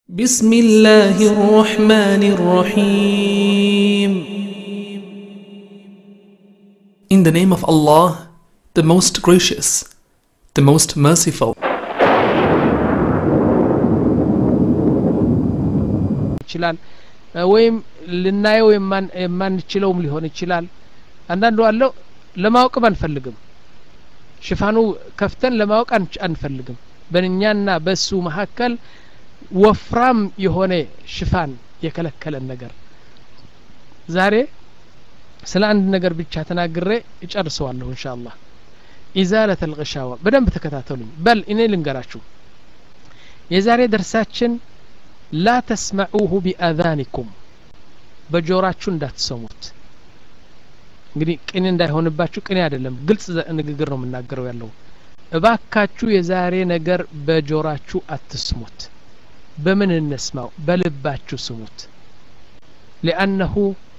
بسم الله الرحمن الرحيم. In the name of Allah, the most gracious, the most merciful. ይችላል ወይም ልናየው የማንችለውም ሊሆን ይችላል። አንዳንዱ አለው ለማወቅ አንፈልግም። ሽፋኑ ከፍተን ለማወቅ አንፈልግም። በእኛና በሱ መካከል ወፍራም የሆነ ሽፋን የከለከለን ነገር ዛሬ ስለ አንድ ነገር ብቻ ተናግሬ እጨርሰዋለሁ ኢንሻአላህ። ኢዛለተ الغشاوة በደንብ ተከታተሉኝ። በል እኔ ልንገራችሁ የዛሬ ደርሳችን لا تسمعوه بآذانكم በጆሮአችሁ እንዳትሰሙት። እንግዲህ ቅኔ እንዳይሆንባችሁ ቅኔ አይደለም ግልጽ ንግግር ነው የምናገረው ያለው። እባካችሁ የዛሬ ነገር በጆሮአችሁ አትስሙት። በምን እንስማው? በልባችሁ ስሙት። لأنه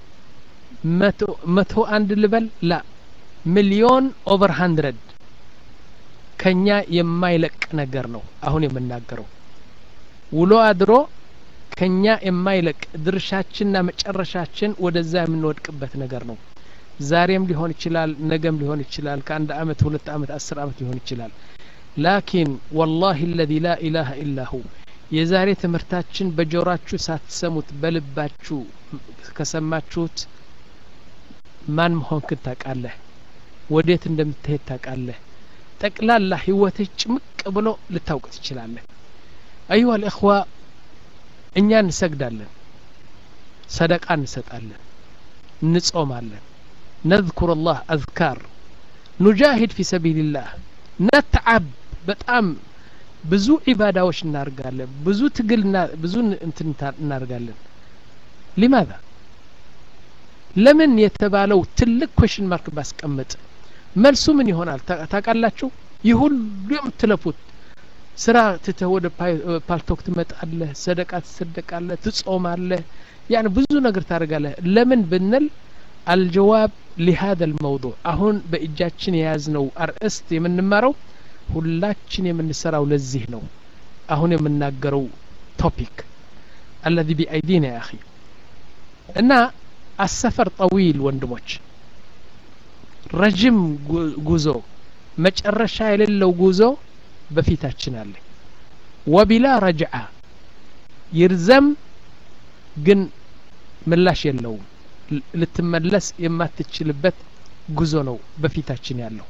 መቶ አንድ ልበል ላ ሚሊዮን ኦቨር 100 ከኛ የማይለቅ ነገር ነው አሁን የምናገረው። ውሎ አድሮ ከኛ የማይለቅ ድርሻችንና መጨረሻችን ወደዛ የምንወድቅበት ነገር ነው። ዛሬም ሊሆን ይችላል፣ ነገም ሊሆን ይችላል፣ ከአንድ አመት 2 አመት 10 አመት ሊሆን ይችላል። ላኪን والله الذي لا اله الا هو የዛሬ ትምህርታችን በጆሮአችሁ ሳትሰሙት በልባችሁ ከሰማችሁት ማን መሆንክን ታውቃለህ፣ ወዴት እንደምትሄድ ታውቃለህ። ጠቅላላ ህይወትህ ጭምቅ ብሎ ልታውቅ ትችላለህ። أيها الإخوة እኛ እንሰግዳለን፣ ሰደቃ እንሰጣለን፣ እንጾማለን፣ نذكر الله أذكار نجاهد في سبيل الله نتعب በጣም ብዙ ዒባዳዎች እናርጋለን፣ ብዙ ትግልና ብዙ እንትን እናርጋለን። لماذا ለምን የተባለው ትልቅ ኩዌሽን ማርክ ባስቀምጥ መልሱ ምን ይሆናል ታውቃላችሁ? ይሁሉ የምትለፉት ስራ ትተህ ወደ ፓልቶክ ትመጣለህ፣ ሰደቃ ትሰደቃለህ፣ ትጾማለህ፣ يعني ብዙ ነገር ታደርጋለህ። ለምን ብንል الجواب لهذا الموضوع አሁን በእጃችን የያዝነው አርእስት የምንማረው ሁላችን የምንሰራው ለዚህ ነው። አሁን የምናገረው ቶፒክ الذي بأيدينا يا أخي እና السفر طويل ወንድሞች፣ ረጅም ጉዞ መጨረሻ የሌለው ጉዞ በፊታችን አለ። وبلا رجعة ይርዘም ግን ምላሽ የለውም። ልትመለስ የማትችልበት ጉዞ ነው በፊታችን ያለው።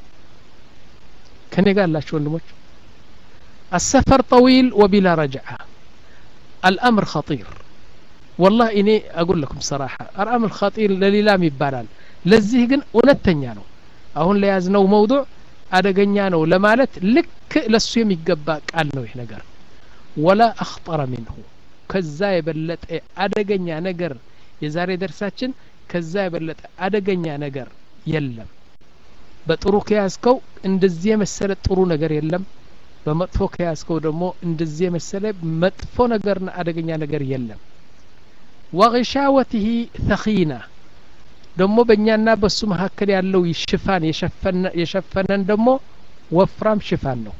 ከኔ ጋር ያላችሁ ወንድሞች السفر طويل وبلا رجعة الأمر خطير والله إني أقول لكم صراحة الأمر خطير لليلام يبالال لذيه ግን እውነተኛ ነው። አሁን ለያዝነው موضوع አደገኛ ነው ለማለት ልክ ለሱ የሚገባ ቃል ነው ይሄ ነገር። ولا أخطر منه ከዛ የበለጠ አደገኛ ነገር የዛሬ ደርሳችን ከዛ የበለጠ አደገኛ ነገር የለም። በጥሩ ከያዝከው እንደዚህ የመሰለ ጥሩ ነገር የለም። በመጥፎ ከያዝከው ደግሞ እንደዚህ የመሰለ መጥፎ ነገርና አደገኛ ነገር የለም። وغشاوته ثخينة ደግሞ በእኛና በሱ መካከል ያለው ሽፋን የሸፈነን ደግሞ ወፍራም ሽፋን ነው።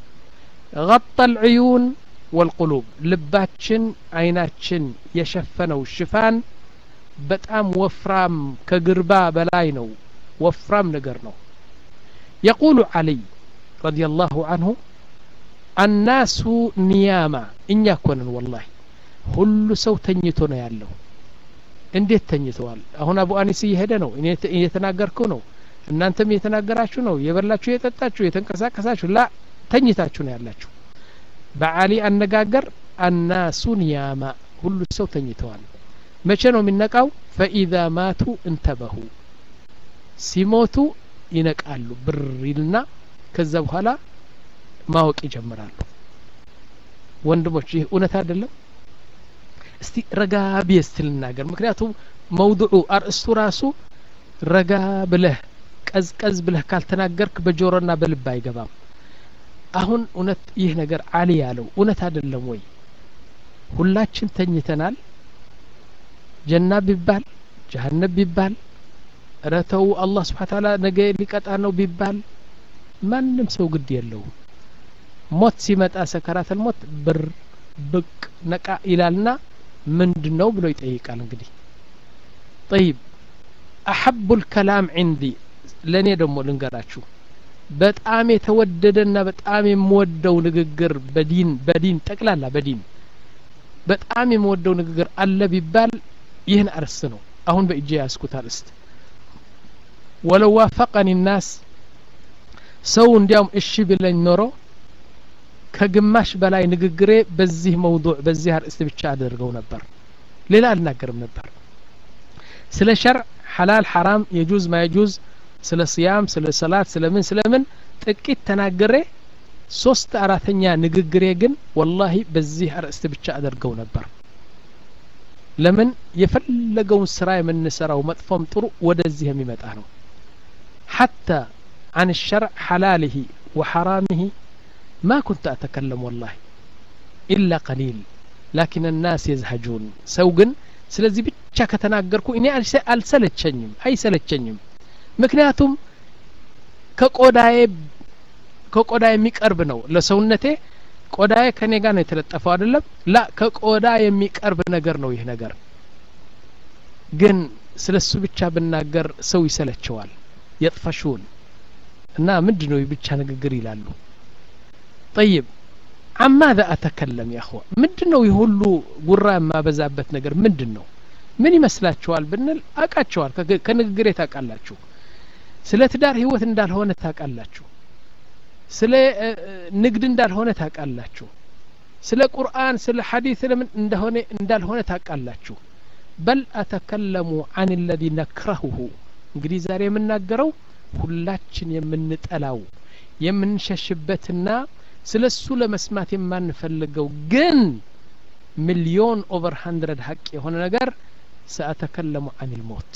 غطى العيون والقلوب ልባችን አይናችን የሸፈነው ሽፋን በጣም ወፍራም ከግርባ በላይ ነው። ወፍራም ነገር ነው። يقول علي رضي الله عنه الناس نياما እኛ ኮነን والله ሁሉ ሰው ተኝቶ ነው ያለው። እንዴት ተኝተዋል? አሁን አቡ አኒስ እየሄደ ነው፣ እኔ እየተናገርኩ ነው፣ እናንተም እየተናገራችሁ ነው፣ የበላችሁ የጠጣችሁ የተንቀሳቀሳችሁ ላ ተኝታችሁ ነው ያላችሁ። በአሊ አነጋገር الناس نياما ሁሉ ሰው ተኝተዋል። መቼ ነው የሚነቃው? فإذا ماتوا انتبهوا ሲሞቱ ይነቃሉ ብርልና ከዛ በኋላ ማወቅ ይጀምራሉ። ወንድሞች ይህ እውነት አይደለም? እስቲ ረጋ ቢስተልናገር፣ ምክንያቱም موضوع አርእስቱ ራሱ ረጋ ብለህ ቀዝቀዝ ብለህ ካልተናገርክ በጆሮና በልብ አይገባም። አሁን እውነት ይህ ነገር አሊ ያለው እውነት አይደለም ወይ? ሁላችን ተኝተናል። ጀና ቢባል ጀሃነም ቢባል ረተው አላህ Subhanahu Wa Ta'ala ነገ ሊቀጣ ነው ቢባል ማንም ሰው ግድ የለው። ሞት ሲመጣ ሰከራተል ሞት ብር ብቅ ነቃ ይላልና ምንድነው ብሎ ይጠይቃል እንግዲህ طيب احب الكلام عندي ለኔ ደግሞ ልንገራችሁ በጣም የተወደደና በጣም የምወደው ንግግር በዲን ጠቅላላ በዲን በጣም የምወደው ንግግር አለ ቢባል ይህን አርስ ነው አሁን በእጄ ያስኩት አርስት ولو وافقني الناس ሰው እንዲያውም እሺ ቢለኝ ኖሮ ከግማሽ በላይ ንግግሬ በዚህ موضوع በዚህ አርስት ብቻ አደርገው ነበር ሌላ አልናገርም ነበር ስለ ሸርዕ حلال حرام يجوز ما يجوز ስለ صيام ስለ ሰላት ስለምን ጥቂት ተናገሬ 3/4ኛ ንግግሬ ግን والله በዚህ አርስት ብቻ አደርገው ነበር ለምን የፈለገውን ስራ የምንሰራው መጥፎም ጥሩ ወደዚህ የሚመጣ ነው حتى عن الشرع حلاله وحرامه ما كنت أتكلم والله إلا قليل لكن الناس يزهجون سوقن ስለዚህ ብቻ ከተናገርኩ እኔ አልሰለቸኝም አይሰለቸኝም ምክንያቱም ከቆዳዬ የሚቀርብ ነው ለሰውነቴ ቆዳዬ ከኔ ጋር ነው የተለጠፈው አይደለም ላ ከቆዳ የሚቀርብ ነገር ነው ይሄ ነገር ግን ስለሱ ብቻ ብናገር ሰው ይሰለቸዋል يطفشون እና ምንድነው ብቻ ንግግር ይላሉ طيب عن ماذا أتكلم يا أخوة ምንድነው ይሁሉ ጉራ ማበዛበት ነገር ምንድነው ምን ይመስላችኋል ብንል አቃቸዋል ከንግግሬ ታቃላችሁ ስለ ትዳር ህይወት እንዳልሆነ ታቃላችሁ ስለ ንግድ እንዳልሆነ ታቃላችሁ ስለ ቁርአን ስለ ሐዲስ ለምን እንዳልሆነ ታቃላችሁ بل أتكلم عن الذي نكرهه እንግዲህ ዛሬ የምናገረው ሁላችን የምንጠላው የምንሸሽበትና ስለሱ ለመስማት የማንፈልገው ግን ሚሊዮን ኦቨር 100 ሐቅ የሆነ ነገር سأتكلم عن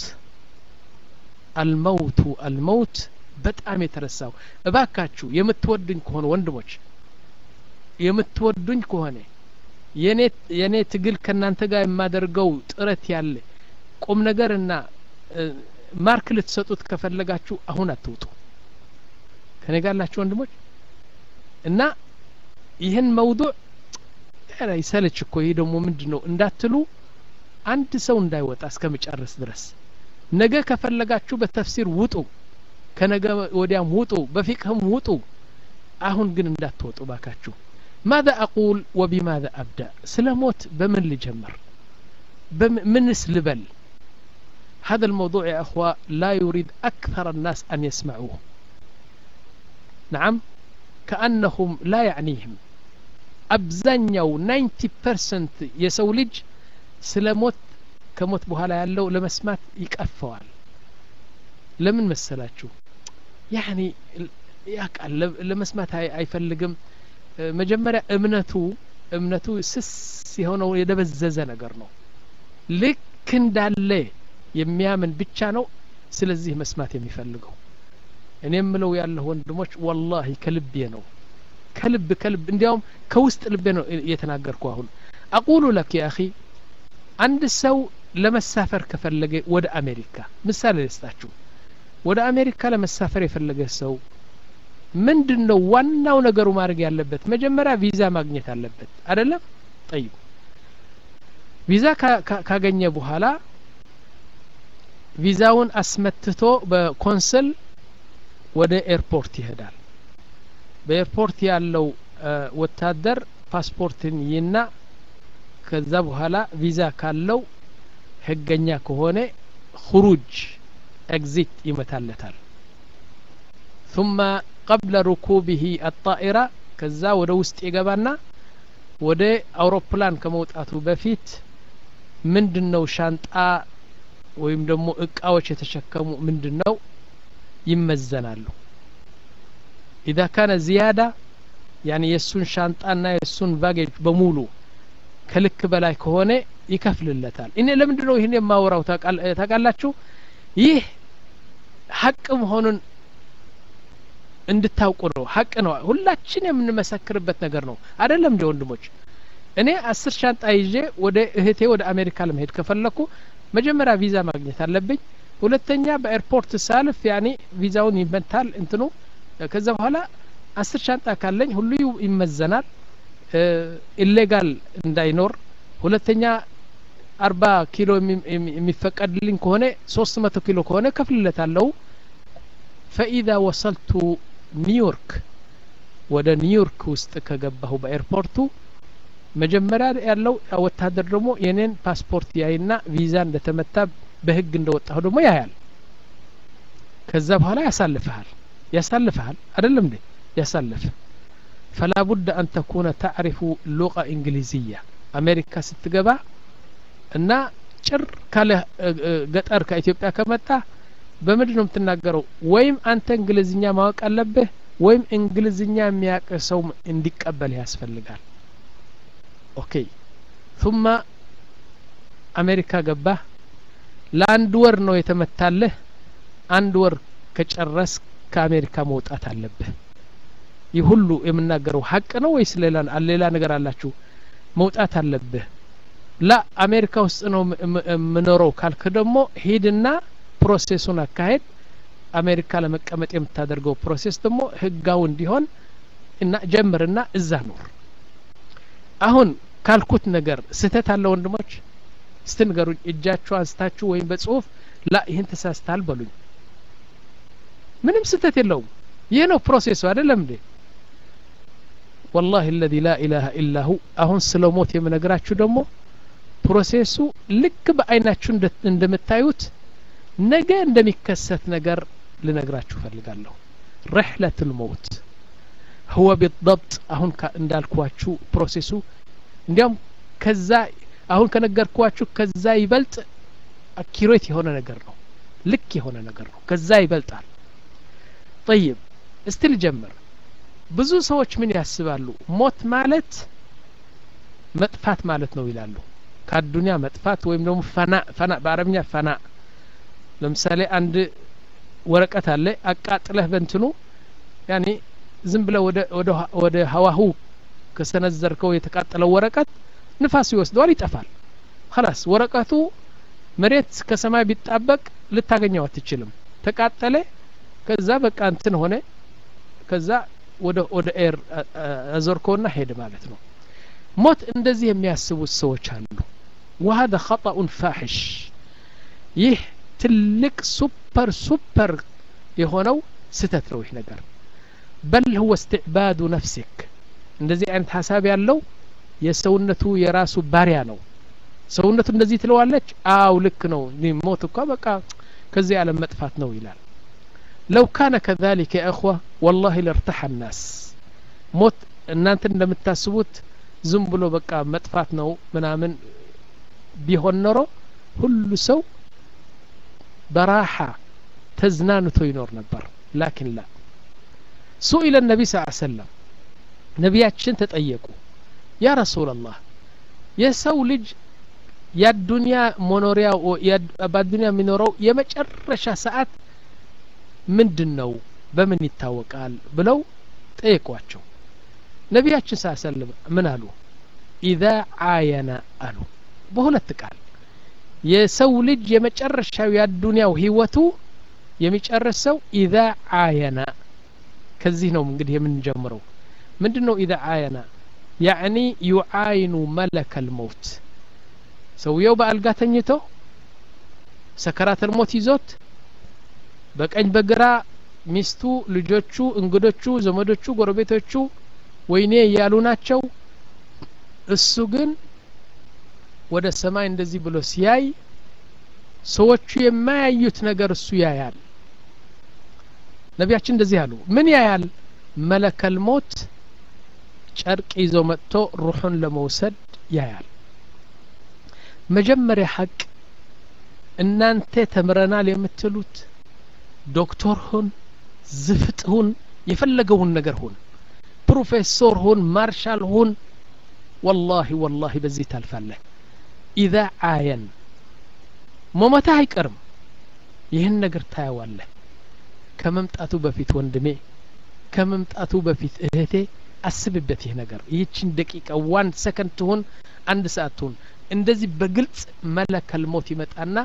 الموت በጣም የተረሳው እባካችሁ የምትወዱኝ ከሆነ ወንድሞች የምትወዱኝ ከሆነ የኔ ትግል ከናንተ ጋር የማደርገው ጥረት ያለ ቁም ነገርና ማርክ ልትሰጡት ከፈለጋችሁ አሁን አትውጡ ከኔ ጋር ያላችሁ ወንድሞች እና ይሄን موضوع ይሰለች እኮ ይሄ ደግሞ ምንድነው እንዳትሉ አንድ ሰው እንዳይወጣ እስከመጨረስ ድረስ ነገ ከፈለጋችሁ በተፍሲር ውጡ ከነገ ወዲያም ውጡ በፊቅህም ውጡ አሁን ግን እንዳትወጡ ባካችሁ ماذا أقول وبماذا أبدأ سلاموت بمن لجمر بمنس لبل هذا الموضوع يا أخوة لا يريد أكثر الناس أن يسمعوه نعم كأنهم لا يعنيهم أبزنيو 90% يسولج سلاموت كموت بهالا يالو لمسمات يكأفوال لمن مسلاتشو يعني يقال لمسمات هاي فلقم مجمرة እምነቱ ስስ የሆነው የደበዘዘ ነገር ነው ልክ እንዳለ የሚያምን ብቻ ነው ስለዚህ መስማት የሚፈልገው እኔ የምለው ያለው ወንድሞች والله ከልቤ ነው ከልብ እንዲያውም ከውስጥ ልቤ ነው የተናገርኩ አሁን اقول لك يا اخي አንድ ሰው ለመሳፈር ከፈለገ ወደ አሜሪካ ምሳሌ ልስጣችሁ ወደ አሜሪካ ለመሳፈር የፈለገ ሰው ምንድነው ዋናው ነገሩ ማድረግ ያለበት መጀመሪያ ቪዛ ማግኘት አለበት አይደለም طيب ቪዛ ካገኘ በኋላ ቪዛውን አስመትቶ በኮንስል ወደ ኤርፖርት ይሄዳል በኤርፖርት ያለው ወታደር ፓስፖርትን ይና ከዛ በኋላ ቪዛ ካለው ህገኛ ከሆነ خروج exit ይመታለታል ثم قبل ركوبه الطائرة كذا وده وسط يجبنا وده أوروبلان كموتاتو بفيت من دنو شانطة ويمدمو إقاوش يتشكمو من دنو يمزنالو إذا كان زيادة يعني يسون شانطة يسون باجج بمولو كلك بلاي كهونة يكفل اللتال إن لم دنو هني ما وراو تقالاتشو يه حق مهونن እንድታውቁ ነው ሐቅ ነው ሁላችን የምንመሰክርበት ነገር ነው አይደለም እንደ ወንድሞች እኔ 10 ሻንጣ ይዤ ወደ እህቴ ወደ አሜሪካ ለመሄድ ከፈለኩ መጀመሪያ ቪዛ ማግኘት አለብኝ ሁለተኛ በኤርፖርት ሳልፍ ያኔ ቪዛውን ይመታል እንትኑ ከዛ በኋላ 10 ሻንጣ ካለኝ ሁሉ ይመዘናል ኢሌጋል እንዳይኖር ሁለተኛ 40 ኪሎ የሚፈቀድልኝ ከሆነ 300 ኪሎ ከሆነ ከፍልለታለሁ فإذا وصلت نيويورك ወደ ኒውዮርክ ውስጥ ከገባሁ በኤርፖርቱ መጀመሪያ ያለው ወታደር ደግሞ የኔን ፓስፖርት ያይና ቪዛ እንደተመታ በህግ እንደወጣሁ ደግሞ ያያል ከዛ በኋላ ያሳልፈሃል አይደለም እንዴ ያሳልፍ فلا بد أن تكون تعرف لغة إنجليزية أمريكا ستجبا እና ጭር ካለ ገጠር ከኢትዮጵያ ከመጣ በመድነው የምትናገረው ወይም አንተ እንግሊዝኛ ማወቅ አለብህ ወይም እንግሊዝኛ የሚያውቅ ሰው እንዲቀበል ያስፈልጋል ኦኬ ثم አሜሪካ ገባ ለአንድ ወር ነው የተመታለህ አንድ ወር ከጨረስ ከአሜሪካ መውጣት አለብህ ይህ ሁሉ የምናገረው ሐቅ ነው ወይስ ሌላ ነገር አላችሁ መውጣት አለብህ لا አሜሪካ ውስጥ ነው ምኖረው ካልክ ደግሞ ሄድና ፕሮሰሱን አካሄድ አሜሪካ ለመቀመጥ የምታደርገው ፕሮሰስ ደግሞ ህጋው እንዲሆን እና ጀምርና እዛ ኑር አሁን ካልኩት ነገር ስተት አለ ወንድሞች ስትንገሩኝ እጃችሁ አንስታችሁ ወይም በጽሁፍ لا ይሄን ተሳስተሃል በሉኝ ምንም ስተት የለውም ይሄ ነው ፕሮሰሱ አይደለም እንዴ والله الذي لا اله الا هو አሁን ስለሞት የምነግራችሁ ደግሞ ፕሮሰሱ ልክ በአይናችሁ እንደምታዩት ነገ እንደሚከሰት ነገር ልነግራችሁ ፈልጋለሁ رحلة الموت هو بالضبط አሁን እንዳልኳችሁ ፕሮሰሱ እንዲያም ከዛ አሁን ከነገርኳችሁ ከዛ ይበልጥ አኪሬት የሆነ ነገር ነው ልክ የሆነ ነገር ነው ከዛ ይበልጣል طيب እስቲ ልጀምር ብዙ ሰዎች ምን ያስባሉ ሞት ማለት መጥፋት ማለት ነው ይላሉ ከአዱንያ መጥፋት ወይም ደግሞ ፈና በአረብኛ ፈና ለምሳሌ አንድ ወረቀት አለ አቃጥለህ በእንትኑ ያኒ ዝም ብለ ወደ ሀዋሁ ከሰነዘርከው የተቃጠለው ወረቀት ንፋስ ይወስደዋል ይጠፋል خلاص ወረቀቱ መሬት ከሰማይ ቢጣበቅ ልታገኘው አትችልም ተቃጠለ ከዛ በቃ እንትን ሆነ ከዛ ወደ ኤር አዞርኮና ሄደ ማለት ነው ሞት እንደዚህ የሚያስቡት ሰዎች አሉ وهذا خطأ فاحش ይህ ትልቅ ሱፐር የሆነው ስተት ነው ይህ ነገር بل هو استعباد نفسك እንደዚህ አይነት ሐሳብ ያለው የሰውነቱ የራሱ ባሪያ ነው ሰውነቱ እንደዚህ ትለዋለች አው ልክ ነው ሞት እኮ በቃ ከዚህ ዓለም መጥፋት ነው ይላል لو كان كذلك يا اخوه والله لارتاح الناس موت እናንተ እንደምታስቡት ዝም ብሎ በቃ መጥፋት ነው ምናምን ቢሆን ኖሮ ሁሉ ሰው በራሓ ተዝናንቶ ይኖር ነበር لكن لا سئل النبي صلى الله عليه وسلم ነቢያችን ተጠየቁ يا رسول الله የሰው ልጅ የዱንያ መኖሪያ በዱንያ የሚኖረው የመጨረሻ ሰዓት ምንድነው በምን ይታወቃል ብለው ጠየቋቸው ነቢያችን ሰለላሁ ምን አሉ اذا عاين አሉ በሁለት ቃል የሰው ልጅ የመጨረሻው የዱንያው ህይወቱ የሚጨርሰው اذا عاين ከዚህ ነው እንግዲህ የምንጀምረው ምንድነው اذا عاين يعني يعاين ملك الموت ሰውየው በአልጋ ተኝቶ ሰከራት الموت ይዞት በቀኝ በግራ ሚስቱ ልጆቹ እንግዶቹ ዘመዶቹ ጎረቤቶቹ ወይኔ ያሉ ናቸው እሱ ግን ወደ ሰማይ እንደዚህ ብሎ ሲያይ ሰዎቹ የማያዩት ነገር እሱ ያያል ነቢያችን እንደዚህ አሉ ምን ያያል መለከል ሞት ጨርቅ ይዞ መጥቶ ሩሑን ለመውሰድ ያያል መጀመሪያ ሐቅ እናንተ ተምረናል የምትሉት ዶክተር ሁን ዝፍጥ ሁን የፈለገውን ነገር ሁን ፕሮፌሰር ሁን ማርሻል ሁን والله በዚህ ታልፋለህ اذا عاين ሞመታ አይቀርም ይህን ነገር ታያዋለህ ከመምጣቱ በፊት ወንድሜ ከመምጣቱ በፊት እህቴ አስብበት ይህ ነገር ይህችን ደቂቃ 1 ሰከንድ ትሁን 1 ሰዓት ትሁን እንደዚህ በግልጽ መለከል ሞት ይመጣና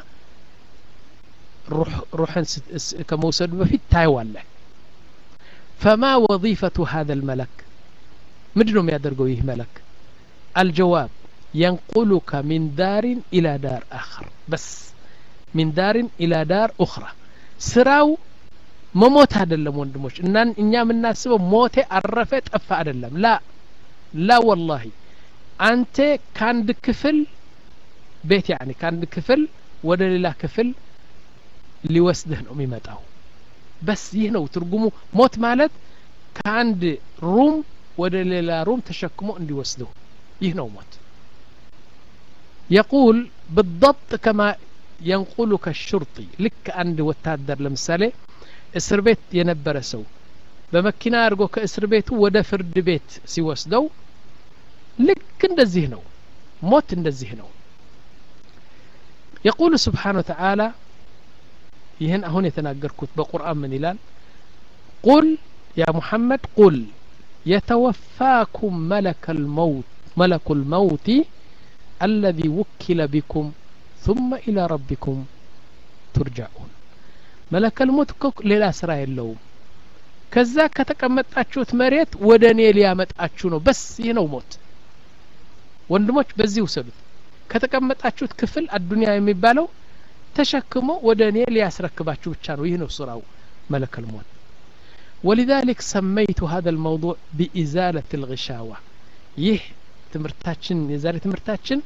روحن كموسد بفيت تايوالله فما وظيفة هذا الملك ምንድነው የሚያደርገው ይህ መለክ الجواب ينقلك من دار إلى دار آخر بس من دار إلى دار أخرى ስራው መሞት አይደለም ወንድሞች እናን እኛ የምናስበው ሞቴ አረፈ ጠፋ አይደለም لا والله አንተ ካንድ ክፍል ቤት يعني ካንድ ክፍል ወደ ሌላ ክፍል ሊወስድህ ነው የሚመጣው بس ይህ ነው ትርጉሙ ሞት ማለት ካንድ ሩም ወደ ሌላ ሩም ተሸክሞ እንዲወስደው ይህ ነው ሞት يقول بالضبط كما ينقلك الشرطي لك عند وتادر ለምሳሌ እስር ቤት የነበረ ሰው በመኪና አርጎ ከእስር ቤቱ ወደ ፍርድ ቤት ሲወስደው ልክ እንደዚህ ነው ሞት እንደዚህ ነው يقول سبحانه وتعالى ይህን አሁን የተናገርኩት በቁርአን ምን ይላል قل يا محمد قل يتوفاكم ملك الموت الذي وكل بكم ثم إلى ربكم ترجعون ملك الموت ሌላ ስራ የለውም ከዛ ከተቀመጣችሁት መሬት ወደኔ ሊያመጣችሁ ነው በስ ይህ ነው ሞት ወንድሞች በዚህ ወሰዱት ከተቀመጣችሁት ክፍል አዱንያ የሚባለው ተሸክሞ ወደኔ ሊያስረክባችሁ ብቻ ነው ይህ ነው ስራው ملك الموت ولذلك سميت هذا الموضوع بإزالة الغشاوة ይህ ትምርታችን የዛሬ ትምርታችን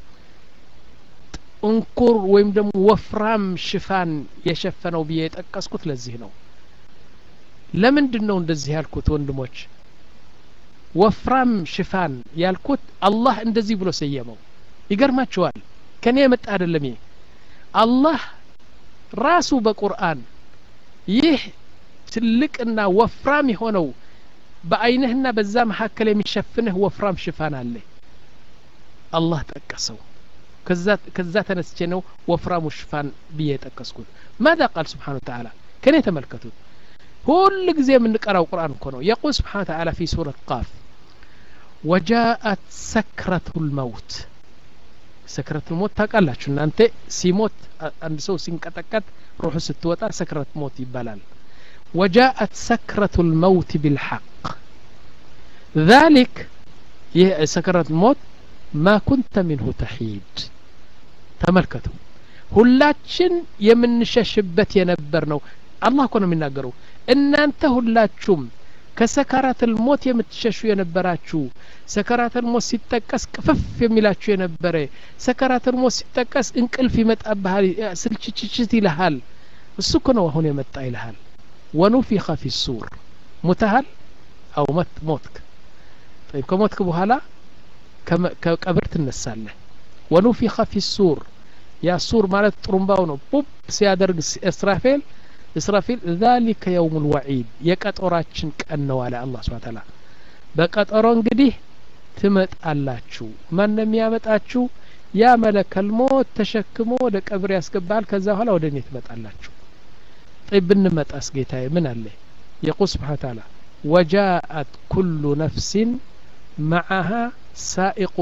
እንቁር ወይም ደግሞ ወፍራም ሽፋን የሸፈነው ብዬ የጠቀስኩት ለዚህ ነው ለምንድነው እንደዚህ ያልኩት ወንድሞች ወፍራም ሽፋን ያልኩት አላህ እንደዚህ ብሎ ሰየመው ይገርማችኋል ከኔ የመጣ አይደለም ይሄ አላህ ራሱ በቁርአን ይህ ትልቅና ወፍራም የሆነው በአይንህና በዛ መሐከለ የሚሸፍንህ ወፍራም ሽፋን አለ አላህ ጠቀሰው ከዛ ተነስቼ ነው ወፍራሙ ሽፋን ብዬ ጠቀስኩት ماذا قال سبحانه وتعالى كن يتملكتوا كل ጊዜ የምንቀራው ቁርአን እኮ ነው يقول سبحانه وتعالى في سورة قاف وجاءت سكرة الموت سكرة الموت ታውቃላችሁ እናንተ ሲሞት አንድ ሰው ሲንቀጠቀጥ روحه ስትወጣ سكرة موت ይባላል وجاءت سكرة الموت بالحق ذلك سكرة الموت ما كنت منه تحيد تملكتوا ሁላችን የምንሸሽበት የነበር ነው አላህ እኮ ነው የሚናገረው እናንተ ሁላችሁም ከሰከራት الموت የምትሸሹ የነበራችሁ ሰከራት الموت ሲጠቀስ ቅፍፍ የሚላችሁ የነበረ ሰከራት الموت ሲጠቀስ እንቅልፍ ይመጣብሃል ስልችችት ይልሃል እሱ እኮ ነው አሁን የመጣ ይልሃል ونفخ في الصور متهل أو موتك طيب كموتك بهلا كقبرت النسالة ونفخ في الصور يا الصور مالت طرمباونو بوب سيادرق إسرافيل ذلك يوم الوعيد يكاتوراتشن كأنه على الله سبحانه وتعالى بكاتورون قديه تمت اللاتشو من يامت أتشو يا ملك الموت تشكمو لك أبري أسكبال كذا هلا ودني تمت اللاتشو طيب بنمت أسقيتها من الله يقول سبحانه وتعالى وجاءت كل نفس معها سائق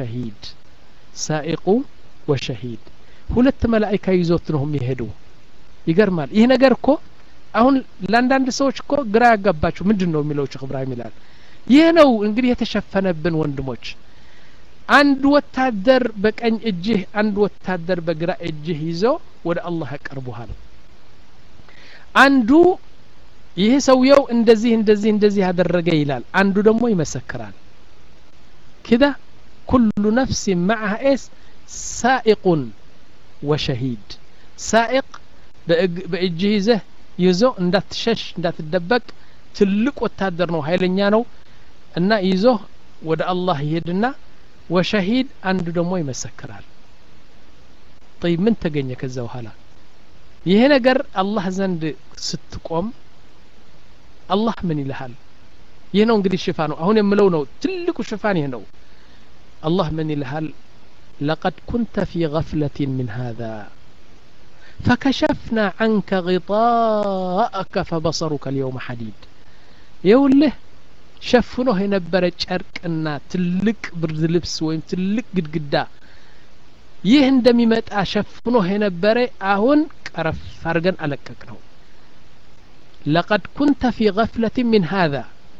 وشهيد ሁለት መላእክት ይዞት ነው የሚሄዱ ይገርማል ይሄ ነገር እኮ አሁን ለአንዳንድ ሰዎች እኮ ግራ ያጋባችሁ ምንድነው የሚለው ሼክ ኢብራሂም ይላል ይሄ ነው እንግዲህ የተሸፈነብን ወንድሞች አንድ ወታደር በቀኝ እጅህ አንድ ወታደር በግራ እጅህ ይዞ ወደ አላህ ያቀርቡሃል አንዱ ይሄ ሰውየው እንደዚህ ያደረገ ይላል አንዱ ደግሞ ይመሰክራል كده كل نفس معها ايش سائق وشهيد سائق በእጅህ ይዞ እንዳትሸሽ እንዳትደበቅ ትልቅ ወታደር ነው ኃይለኛ ነው እና ይዞ ወደ አላህ ይሄድና ወሸሂድ አንዱ ደግሞ ይመሰክራል طيب ምን ተገኘ ከዛ በኋላ ይሄ ነገር አላህ ዘንድ ስትቆም አላህ ምን ይልሃል ይሄ ነው እንግዲህ ሽፋኑ አሁን የምለው ነው ትልቁ ሽፋን ይሄ ነው አላህ ምን ይልሃል لقد كنت في غفلة من هذا فكشفنا عنك غطاءك فبصرك اليوم حديد يقوله شفنه የነበረ ጨርቅና ትልቅ ብርድ ልብስ ወይም ትልቅ ግድግዳ ይህ እንደሚመጣ ሸፍኖ የነበረ አሁን ቀረፍ አርገን አለቀቅ ነው لقد كنت في غفلة من هذا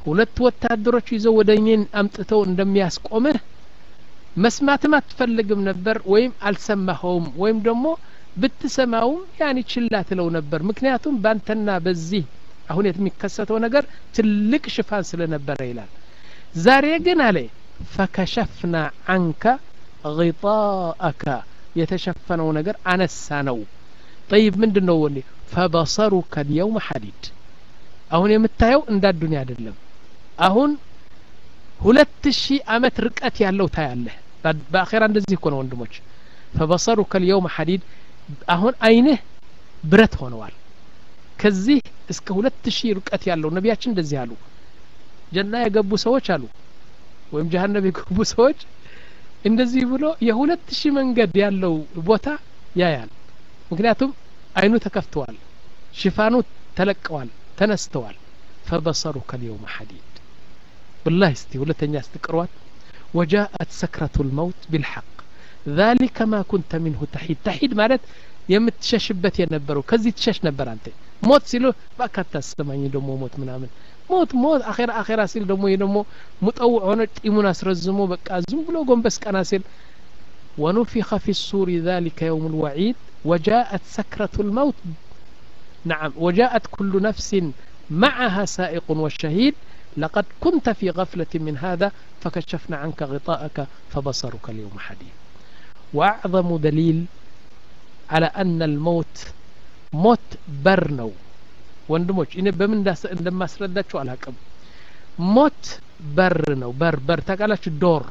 ሁለት ወታደሮች ይዘው ወደኝን አምጥተው እንደሚያስቆምህ መስማትም አትፈልግም ነበር ወይም አልሰማኸውም ወይም ደግሞ ብትሰማውም ያኒ ችላ ትለው ነበር ምክንያቱም ባንተና በዚህ አሁን የሚከሰተው ነገር ትልቅ ሽፋን ስለነበረ ይላል ዛሬ ግን አለ ፈከሸፍና عنك غطاءك የተሸፈነው ነገር አነሳ ነው طيب ምንድነው ወንዴ فبصرك اليوم حديد አሁን የምታየው እንደ ዱንያ አይደለም አሁን 2000 አመት ርቀት ያለው ታያለህ በአኺራ እንደዚህ እኮ ነው ወንድሞች فبصرك اليوم حديد አሁን አይንህ ብረት ሆነዋል ከዚህ እስከ 2000 ርቀት ያለው ነቢያችን እንደዚህ አሉ ጀና የገቡ ሰዎች አሉ ወይም ጀሃነም የገቡ ሰዎች እንደዚህ ብሎ የ2000 መንገድ ያለው ቦታ ያያል ምክንያቱም አይኑ ተከፍተዋል ሽፋኑ ተለቀዋል ተነስተዋል فبصرك اليوم حديد بالله استي ሁለተኛ አስተቅሯት وجاءت سكرة الموت بالحق ذلك ما كنت منه تحيد ማለት የምትሸሽበት የነበረው ከዚህ ትሸሽ ነበር አንተ ሞት ሲሉ በቃታ አስተማኝ ደሞ ሞት ምናምን ሞት አኺራ ሲል ደሞ ሙጠው ሆነ ጢሙን አስረዝሞ በቃ ዝም ብሎ ጎንበስ ቀና ሲል ونفخ في الصور ذلك يوم الوعيد وجاءت سكرة الموت نعم وجاءت كل نفس معها سائق وشهيد لقد كنت في غفلة من هذا فكشفنا عنك غطاءك فبصرك اليوم حديد وأعظم دليل على أن الموت موت برنو ወንድሞች እኔ በምን እንደማስረዳችሁ አላቀም ሞት በር ነው በር ታቃላችሁ ዶር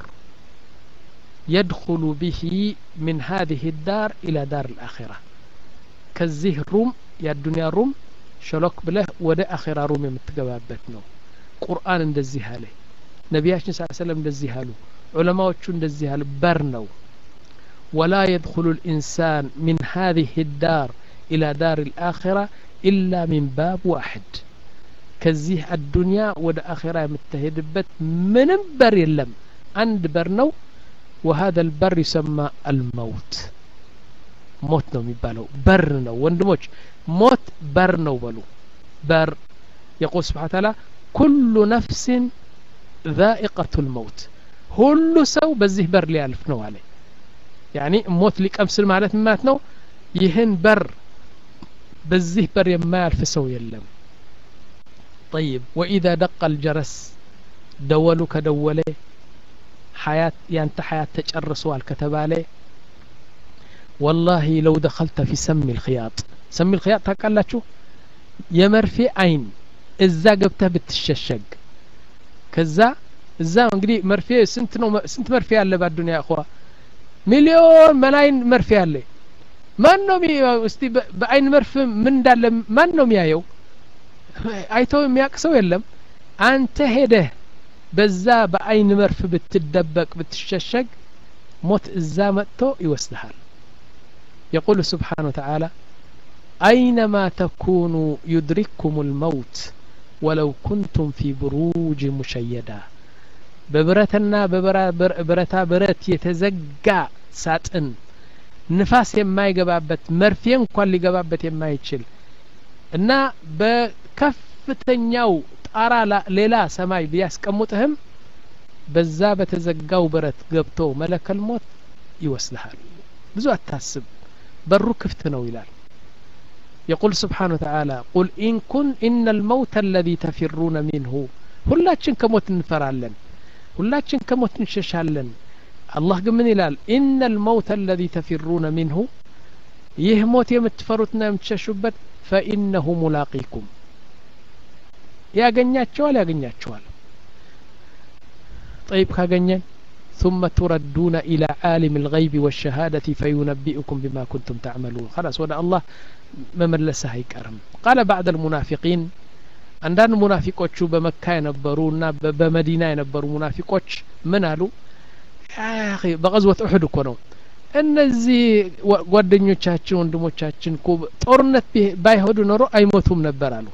يدخل به من هذه الدار إلى دار الآخرة كزيه روم يا الدنيا روم شلوك بله ودا آخرة روم يمتقبابت نو قرآن اندزيه عليه نبياشن صلى الله عليه وسلم اندزيه عليه علماء اندزيه عليه بر نو ولا يدخل الإنسان من هذه الدار إلى دار الآخرة إلا من باب واحد كزيه الدنيا ودا آخرة متهدبت من بر يلم عند برنو وهذا البر يسمى الموت موت نو ميبالو برنو وندموش موت برنو بلو بر يقول سبحانه وتعالى كل نفس ذائقة الموت كل سو بزيه بر ليالف نو عليه يعني موت لك أمسل معنات مات نو يهن بر بزيه بر يما يالف سو يلم طيب وإذا دق الجرس دولك دولي حياة يانت حياة تجرسوا الكتبالي والله لو دخلت في سم الخياط تقال شو يمرفي عين إذا قبته بتششق كذا إذا انقري مرفي سنت مرفي اللي بعد الدنيا يا أخوة مليون ملايين مرفي اللي ما نوم استي بعين مرفي من دال ما نوم يايو ايتو مياكسو يلم انت هده بزا بعين مرفي بتدبق بتششق موت الزامتو يوسدحال يقول سبحانه وتعالى أينما تكونوا يدرككم الموت ولو كنتم في بروج مشيدة ببرتنا برتا برت يتزقع ساتن نفاس يما يقبابت مرفين قال يقبابت يما يتشل እና በከፍተኛው ጣራ ሌላ ሰማይ ቢያስቀምጥህም በዛ በተዘጋው ብረት ገብቶ መለከል ሞት ይወስልሃል ብዙ አታስብ በሩ ክፍት ነው ይላል يقول سبحانه وتعالى قل إن الموت الذي تفرون منه ሁላችን ከሞት እንፈራለን ሁላችን ከሞት እንሸሻለን الله ግን ይላል إن الموت الذي تفرون منه ይህ ሞት የምትፈሩትና የምትሸሹበት فإنه ملاقيكم ያገኛቸዋል طيب ካገኘን ثم تردون إلى عالم الغيب والشهادة فينبئكم بما كنتم تعملون خلاص ودا الله مملسه አይቀርም قال بعد المنافقين አንዳንድ ሙናፊቆቹ በመካ የነበሩና በመዲና የነበሩ ሙናፊቆች ምን አሉ አኺ በغزوة احد እኮ ነው እነዚህ ጓደኞቻችን ወንድሞቻችን እኮ ጦርነት ባይሄዱ ኖሮ አይሞቱም ነበር አሉ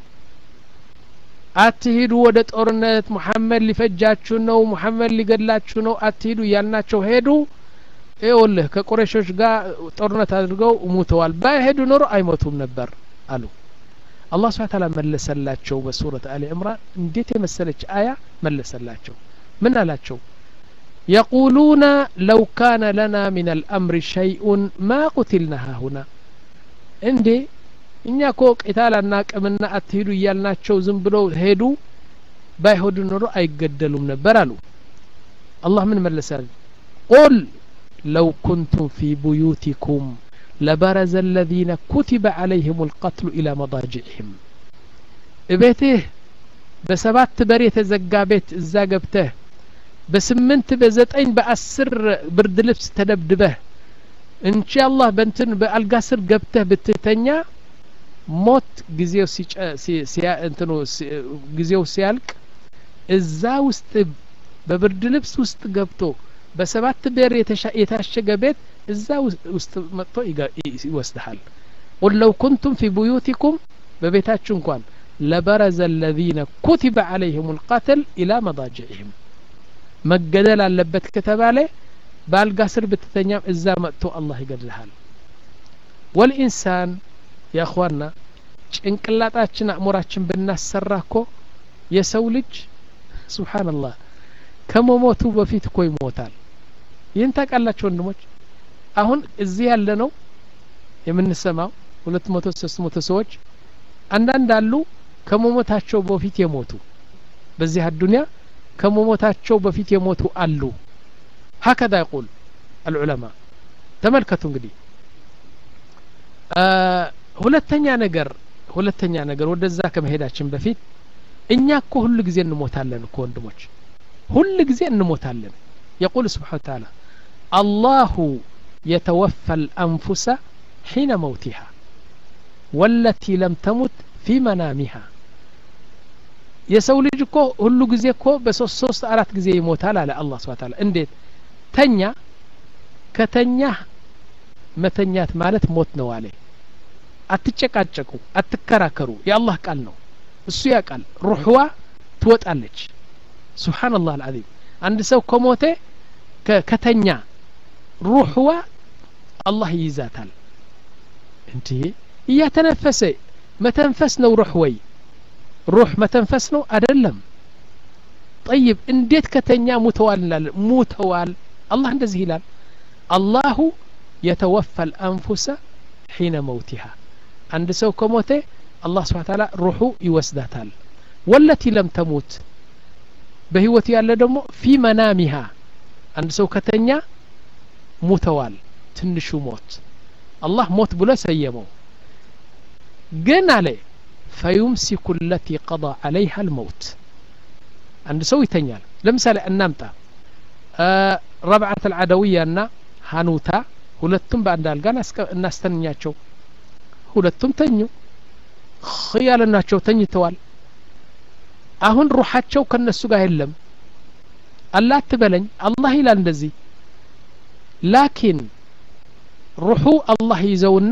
አትሂዱ ወደ ጦርነት መሐመድ ሊፈጃችሁ ነው መሐመድ ሊገድላችሁ ነው አትሂዱ ያልናቸው ሄዱ ይኸውልህ ከቁረይሾች ጋር ጦርነት አድርገው ሞተዋል ባይሄዱ ኖሮ አይሞቱም ነበር አሉ الله سبحانه وتعالى ملسلاቸው بسورة آل عمران እንዴት የመሰለች آية ملسلاቸው من አላቸው يقولون لو كان لنا من الأمر شيء ما قتلنا هنا እንዴ እኛ እኮ ቂታል አናቅምና አትሄዱ እያልናቸው ዝም ብለው ሄዱ ባይሆዱ ኖሮ አይገደሉም ነበር አሉ አላህ ምን መለሳል قل لو كنتم في بيوتكم لبرز الذين كتب عليهم القتل إلى مضاجعهم بيته بسبات بري تزقى بيت እዛ ገብተህ በስምንት በዘጠኝ በአስር ብርድ ልብስ ተደብድበህ ኢንሻአላህ በእንትን በአልጋ ስር ገብተህ ብትተኛ ሞት ጊዜው ሲያልቅ እዛ ውስጥ በብርድ ልብስ ውስጥ ገብቶ በሰባት በር የታሸገ ቤት እዛ ውስጥ መጥቶ ይወስድሃል قل لو كنتم في بيوتكم በቤታችሁ እንኳን لبرز الذين كتب عليهم القتل إلى مضاجعهم መገደል አለበት ከተባለ ባልጋ ስር ብትተኛም እዛ መጥቶ አላህ ይገድልሃል والإنسان يا اخوانا ጭንቅላታችን አእምሮአችን ብናሰራኮ የሰው ልጅ ሱብሃንአላህ ከመሞቱ በፊት እኮ ይሞታል ይህን ታውቃላችሁ ወንድሞች አሁን እዚህ ያለ ነው የምንሰማው 200 300 ሰዎች አንዳንድ አሉ ከመሞታቸው በፊት የሞቱ በዚህ አዱንያ ከመሞታቸው በፊት የሞቱ አሉ هكذا يقول العلماء ተመልከቱ እንግዲህ ሁለተኛ ነገር ወደዛ ከመሄዳችን በፊት እኛ እኮ ሁሉ ጊዜ እንሞታለን እኮ ወንድሞች ሁሉ ጊዜ እንሞታለን يقول سبحانه وتعالى الله يتوفى الأنفس حين موتها والتي لم تمت في منامها የሰው ልጅ እኮ ሁሉ ጊዜ እኮ በሶስት አራት ጊዜ ይሞታል አለ አላህ Subhanahu Wa Ta'ala እንዴት ተኛ ከተኛ መተኛት ማለት ሞት ነው አለ አትጨቃጨቁ አትከራከሩ የአላህ ቃል ነው እሱ ያቃል ሩህዋ ትወጣለች ሱብሃንአላህ አልዓዚም አንድ ሰው ከሞተ ከተኛ ሩህዋ አላህ ይይዛታል እንዴ እያተነፈሰ መተንፈስ ነው ሩህወይ ሩህ መተንፈስ ነው አይደለም طيب እንዴት ከተኛ ሙተዋል እንላለን ሙተዋል አላህ እንደዚህ ይላል አላሁ يتوفى الأنفس حين موتها عند سو كموته الله سبحانه وتعالى روحه يوسداتال والتي لم تموت بهوتي ያለ ደግሞ في منامها عند سو ከተኛ ሙተዋል ትንሹ ሞት الله موت ብሎ ሰየመው ግን አለ فيمسك التي قضى عليها الموت عند سو ይተኛል ለምሳሌ እናምጣ ربعة العدوية እና ሃኑታ ሁለቱም በአንድ አልጋ እናስተኛቸው ሁለቱም ተኙ ኺያልናቸው ተኝተዋል አሁን ሩሃቸው ከነሱ ጋር የለም አላህ ትበለኝ አላህ ይላል እንደዚህ ላኪን ሩሁ አላህ ይዘውና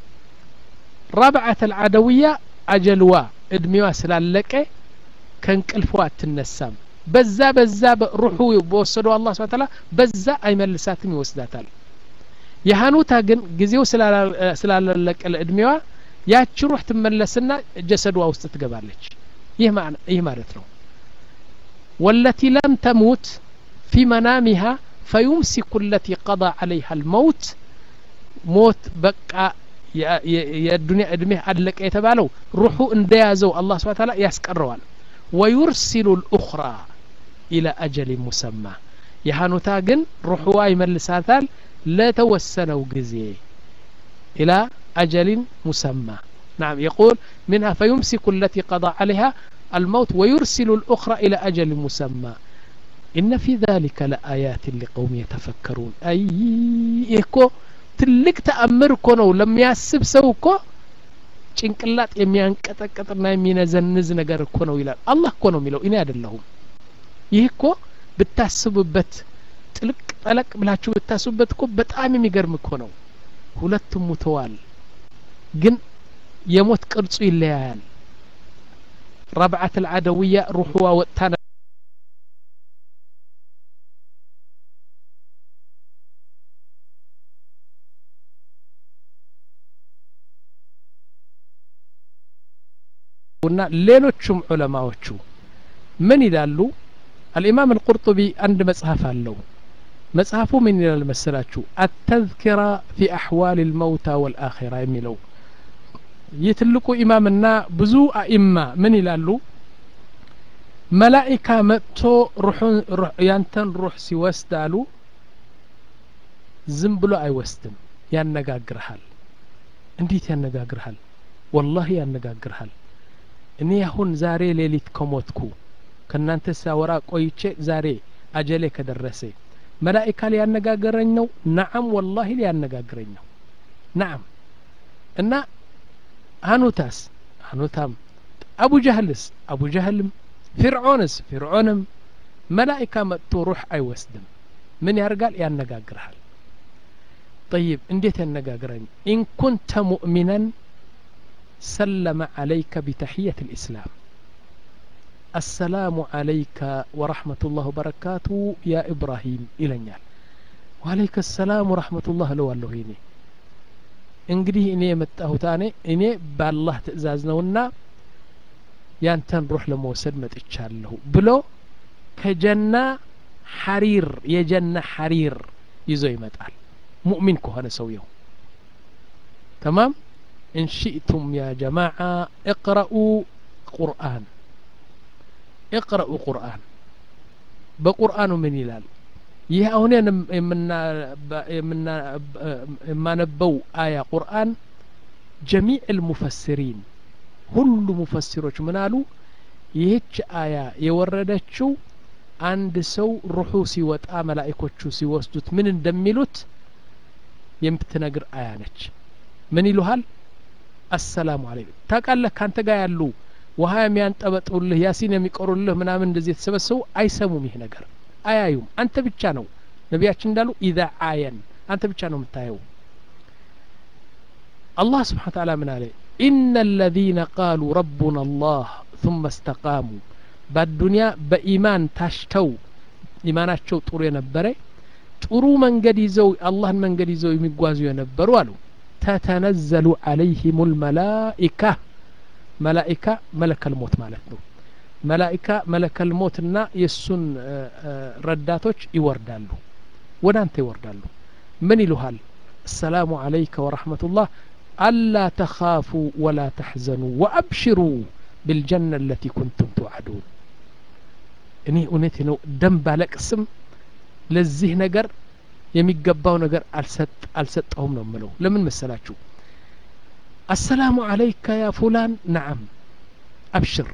ربعة العدوية አጀልዋ እድሜዋ ስላለቀ ከንቅልፏ አትነሳም በዛ ሩሁ በወሰደው አላህ Subhanahu Wa Ta'ala በዛ አይመልሳትም ይወስዳታል የሃኑታ ግን ጊዜው ስላለቀ እድሜዋ ያቺ ሩህ ትመለስና ጀሰዷ ውስጥ ትገባለች ይህ ማለት ነው والتي لم تموت في منامها فيمسك التي قضى عليها الموت موت بقى የዱንያ እድሜ አለቀ የተባለው ሩሁ እንደያዘው አላህ Subhanahu Wa Ta'ala ያስቀረዋል ويرسل الأخرى إلى أجل مسمى የሃኑታ ግን ሩህዋ ይመልሳታል ለተወሰነው ጊዜ إلى أجل مسمى نعم يقول منها فيمسك التي قضى عليها الموت ويرسل الأخرى إلى أجل مسمى إن في ذلك لآيات لقوم يتفكرون أي إيكو ትልቅ ተአምር እኮ ነው ለሚያስብ ሰው እኮ ጭንቅላት የሚያንቀጠቅጥና የሚነዘንዝ ነገር እኮ ነው ይላል አላህ እኮ ነው የሚለው እኔ አይደለሁም ይህ እኮ ብታስቡበት ጥልቅ ጠለቅ ብላችሁ ብታስቡበት እኮ በጣም የሚገርም እኮ ነው ሁለቱም ሙተዋል ግን የሞት ቅርጹ ይለያያል ربعة العدوية روحها وقتها ያደረጉና ሌሎችም ዑለማዎቹ ምን ይላሉ? الإمام القرطبي عند مصحف አለው መጽሐፉ ምን ይላል መሰላችሁ? التذكرة في أحوال الموتى والآخرة የሚለው የትልቁ ኢማምና ብዙ አኢማ ምን ይላሉ? መላኢካ መጥቶ ያንተን ሩህ ሲወስድ አሉ ዝም ብሎ አይወስድም፣ ያነጋግርሃል። እንዴት ያነጋግርሃል? ወላሂ ያነጋግርሃል። እኔ አሁን ዛሬ ሌሊት ከሞትኩ ከናንተ ሳወራ ቆይቼ ዛሬ አጀሌ ከደረሰ መላኢካ ሊያነጋግረኝ ነው? ነዓም ወላሂ ሊያነጋግረኝ ነው። ነዓም። እና ሀኑታም አቡ ጀህልም ፍርዖንም መላኢካ መጥቶ ሩህ አይወስድም። ምን ያርጋል? ያነጋግርሃል። طيب እንዴት ያነጋግረኝ? إن كنت مؤمنا سلم عليك بتحية الإسلام السلام عليك ورحمة الله وبركاته يا إبراهيم إلينيال وعليك السلام ورحمة الله لو الله هيني እንግዲህ እኔ መጣሁታኔ እኔ በአላህ ትእዛዝ ነውና ያንተን ሩህ ለመውሰድ መጥቻለሁ ብሎ ከጀና ሐሪር ይዞ ይመጣል። ሙእሚን ከሆነ ሰውየው تمام إن شئتم يا جماعة اقرأوا قرآن بقرآن من يلال ይህ አሁን የምናነበው አያ ቁርአን ጀሚዕ المفسرين ሁሉ ሙፈሲሮች ምን አሉ? ይህች አያ የወረደችው አንድ ሰው ሩሑ ሲወጣ መላእክቶቹ ሲወስዱት ምን እንደሚሉት የምትነግር አያ ነች። ምን ይሉሃል? አሰላሙ አለይኩም። ታውቃለህ ካንተ ጋር ያሉ ውሃ የሚያንጠበጥሩልህ ያሲን የሚቀሩልህ ምናምን እንደዚህ የተሰበሰቡ አይሰሙም። ይህ ነገር አያዩም። አንተ ብቻ ነው ነቢያችን እንዳሉ ኢዛ አየን አንተ ብቻ ነው የምታየው። አላህ ስብሓነ ወተዓላ ምን አለ? ኢነ الذين قالوا ربنا الله ثم استقاموا በዱንያ በኢማን ታሽተው ኢማናቸው ጥሩ የነበረ ጥሩ መንገድ ይዘው አላህን መንገድ ይዘው የሚጓዙ የነበሩ አሉ ተተነዘሉ عليهم الملائكة ملائكة ملك الموت ማለት ነው። መላኢካ መለከል ሞትና የሱን ረዳቶች ይወርዳሉ፣ ወደ አንተ ይወርዳሉ። ምን ይሉሃል? السلام عليك ورحمة الله ألا تخافوا ولا تحزنوا وأبشروا بالجنة التي كنتم توعدون። እኔ እውነቴ ነው ደም ባለቅስም ለዚህ ነገር የሚገባው ነገር አልሰጠውም ነው የምለው። ለምን መሰላችሁ? السلام عليك يا فلان نعم أبشر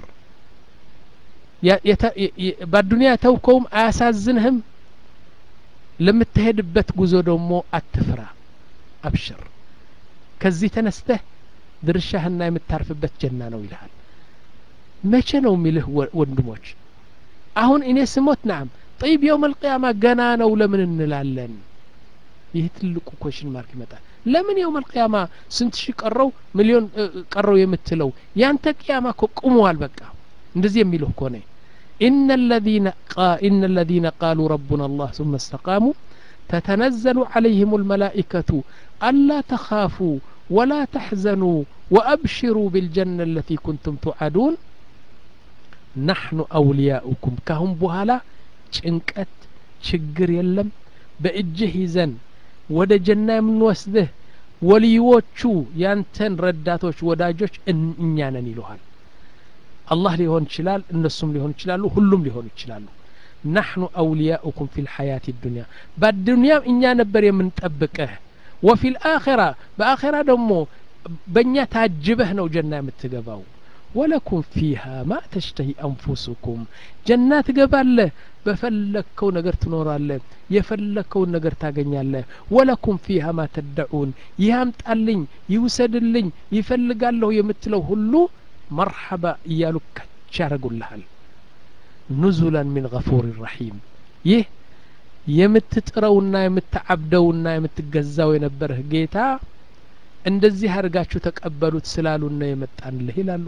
በዱንያ ተውከውም አያሳዝንህም። ለምትሄድበት ጉዞ ደግሞ አትፍራ፣ አብሽር። ከዚህ ተነስተህ ድርሻህና የምታርፍበት ጀና ነው ይልሃል። መቼ ነው የሚልህ ወንድሞች? አሁን እኔ ስሞት ናም طيب يوم القيامة ገና ነው ለምን እንላለን? ይህ ትልቁ ኮሽን ማርክ ይመጣል። ለምን يوم القيامة ስንት ሺህ ቀረው ሚሊዮን ቀረው የምትለው ያንተ ቂያማ እኮ ቆሟል። በቃ እንደዚህ የሚለው እኮ ነው። إن الذين قالوا ربنا الله ثم استقاموا تتنزل عليهم الملائكة ألا تخافوا ولا تحزنوا وأبشروا بالجنة التي كنتم توعدون نحن أولياؤكم كهم بهلا ጭንቀት ችግር የለም በእጅህ ይዘን ወደ ጀና የምንወስድህ ወልዮቹ ያንተን ረዳቶች ወዳጆች እኛ ነን ይሉሃል። አላህ ሊሆን ይችላል፣ እነሱም ሊሆን ይችላሉ፣ ሁሉም ሊሆን ይችላሉ። نحن أولياؤكم في الحياة الدنيا بالدنيا إننا نبر يمنطبقه وفي الآخرة بآخرة دمو بنيا تعجبه نو جنة متقباو ولكم فيها ما تشتهي أنفسكم جنات قبال بفلكو نقر تنور الله يفلكو نقر تاقني الله ولكم فيها ما تدعون يهامت اللين يوسد اللين يفلق الله يمتلو هلو مرحبا إيالو كتشارقوا لها نزلا من غفور رحيم የምትጥረውና የምትዓብደውና የምትገዛው የነበረህ ጌታ እንደዚህ አርጋችሁ ተቀበሉት ስላሉና የመጣንልህ ይላሉ።